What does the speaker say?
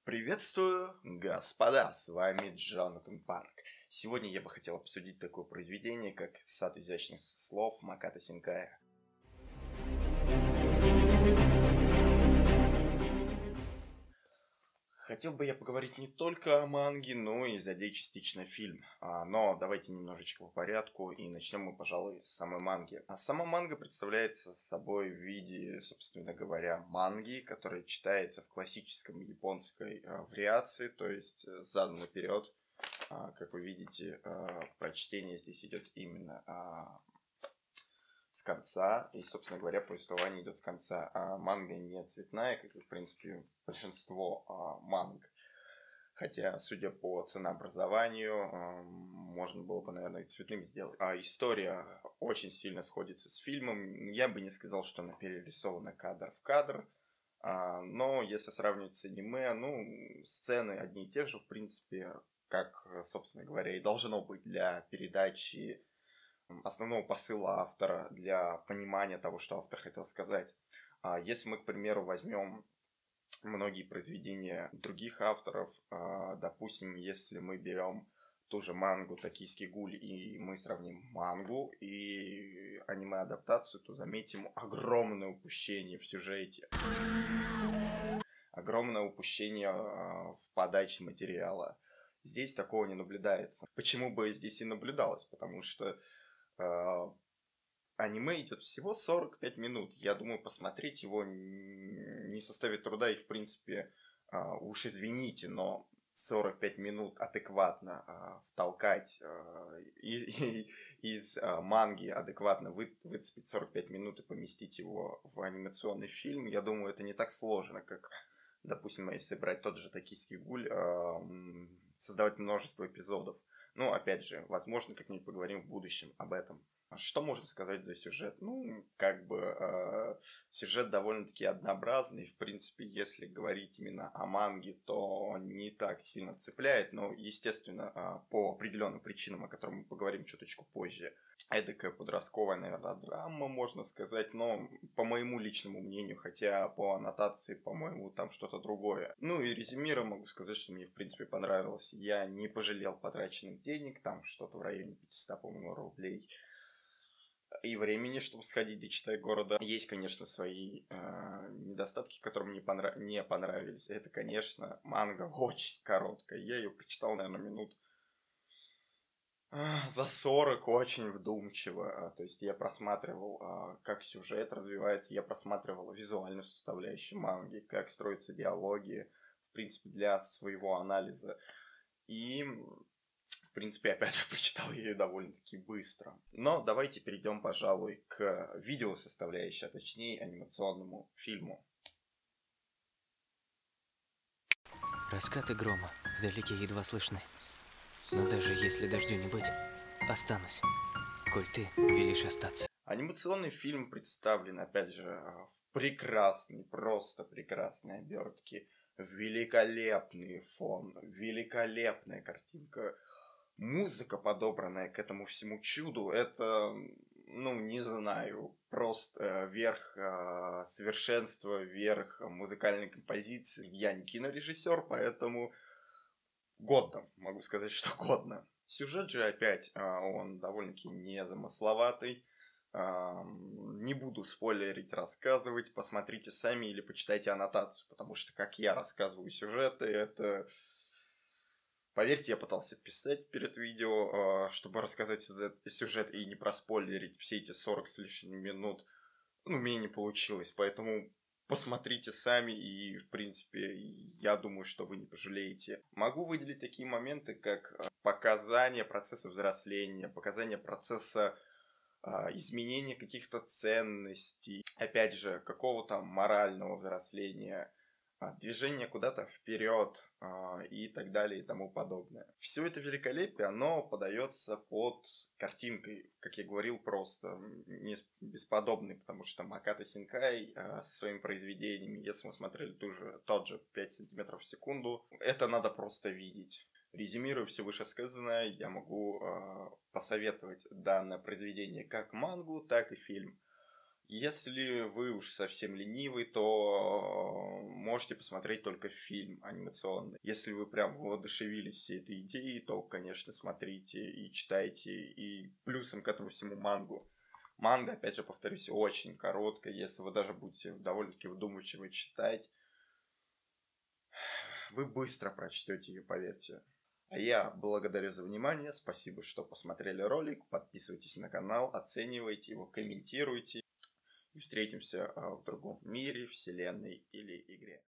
Приветствую, господа, с вами Джонатан Парк. Сегодня я бы хотел обсудить такое произведение, как «Сад изящных слов» Макото Синкая. Хотел бы я поговорить не только о манге, но и задеть частично фильм. Но давайте немножечко по порядку, и начнем мы, пожалуй, с самой манги. А сама манга представляется собой в виде, собственно говоря, манги, которая читается в классическом японской вариации, то есть задом наперед. Как вы видите, прочтение здесь идет именно с конца, и, собственно говоря, повествование идет с конца. А манга не цветная, как и, в принципе, большинство манг. Хотя, судя по ценообразованию, можно было бы, наверное, и цветным сделать. А история очень сильно сходится с фильмом. Я бы не сказал, что она перерисована кадр в кадр. Но если сравнивать с аниме, сцены одни и те же, в принципе, как, собственно говоря, и должно быть для передачи основного посыла автора, для понимания того, что автор хотел сказать. Если мы, к примеру, возьмем многие произведения других авторов, допустим, если мы берем ту же мангу «Токийский гуль» и мы сравним мангу и аниме-адаптацию, то заметим огромное упущение в сюжете, огромное упущение в подаче материала. Здесь такого не наблюдается. Почему бы здесь и наблюдалось? Потому что аниме идет всего 45 минут. Я думаю, посмотреть его не составит труда. И, в принципе, уж извините, но 45 минут адекватно втолкать из манги, адекватно выцепить 45 минут и поместить его в анимационный фильм, я думаю, это не так сложно, как, допустим, если брать тот же «Токийский гуль», создавать множество эпизодов. Ну, опять же, возможно, как-нибудь поговорим в будущем об этом. Что можно сказать за сюжет? Сюжет довольно-таки однообразный. В принципе, если говорить именно о манге, то не так сильно цепляет. Но, естественно, по определенным причинам, о которых мы поговорим чуточку позже. Эдакая подростковая, наверное, драма, можно сказать. Но, по моему личному мнению, хотя по аннотации, по-моему, там что-то другое. Ну и резюмируя, могу сказать, что мне, в принципе, понравилось. Я не пожалел потраченных денег. Там что-то в районе 500, по-моему, рублей. И времени, чтобы сходить до «Читай города». Есть, конечно, свои недостатки, которые мне не понравились. Это, конечно, манга очень короткая. Я ее прочитал, наверное, минут за 40, очень вдумчиво. То есть я просматривал, как сюжет развивается, я просматривал визуальную составляющую манги, как строятся диалоги, в принципе, для своего анализа. И в принципе, опять же, прочитал я ее довольно-таки быстро. Но давайте перейдем, пожалуй, к видеосоставляющей, а точнее анимационному фильму. Раскаты грома вдалеке едва слышны. Но даже если дождю не быть, останусь, коль ты велишь остаться. Анимационный фильм представлен, опять же, в прекрасной, просто прекрасной обертке. Великолепный фон, великолепная картинка. Музыка, подобранная к этому всему чуду, это, не знаю, просто верх совершенства, верх музыкальной композиции. Я не кинорежиссер, поэтому годно, могу сказать, что годно. Сюжет же опять, он довольно-таки незамысловатый. Не буду спойлерить, рассказывать, посмотрите сами или почитайте аннотацию, потому что, как я рассказываю сюжеты, это... Поверьте, я пытался писать перед видео, чтобы рассказать сюжет и не проспойлерить все эти 40 с лишним минут. Мне не получилось, поэтому посмотрите сами и, в принципе, я думаю, что вы не пожалеете. Могу выделить такие моменты, как показание процесса взросления, показание процесса изменения каких-то ценностей, опять же, какого-то морального взросления, движение куда-то вперед и так далее и тому подобное. Все это великолепие, оно подается под картинкой, как я говорил, просто не бесподобный, потому что Макото Синкай со своими произведениями, если мы смотрели тот же 5 сантиметров в секунду, это надо просто видеть. Резюмируя все вышесказанное, я могу посоветовать данное произведение как мангу, так и фильм. Если вы уж совсем ленивый, то можете посмотреть только фильм анимационный. Если вы прям воодушевились всей этой идеей, то, конечно, смотрите и читайте. И плюсом к этому всему мангу. Манга, опять же, повторюсь, очень короткая. Если вы даже будете довольно-таки вдумчиво читать, вы быстро прочтете ее, поверьте. А я благодарю за внимание. Спасибо, что посмотрели ролик. Подписывайтесь на канал, оценивайте его, комментируйте. И встретимся в другом мире, вселенной или игре.